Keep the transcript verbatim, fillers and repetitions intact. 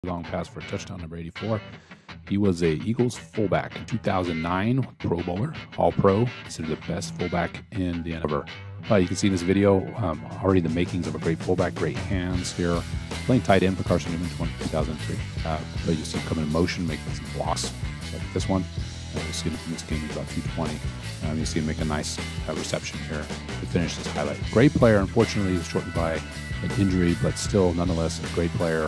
long pass for a touchdown, number eighty-four. He was a Eagles fullback in two thousand nine, Pro Bowler, All-Pro, considered the best fullback in the N F L. Uh, you can see in this video um, already the makings of a great fullback, great hands here. Playing tight end for Carson-Newman in two thousand three. Uh, but you see him coming in motion, making some blocks like this one. Uh, you'll see him from this game, he's about two twenty. Um, you see him make a nice uh, reception here to finish this highlight. Great player, unfortunately, he was shortened by an injury, but still, nonetheless, a great player.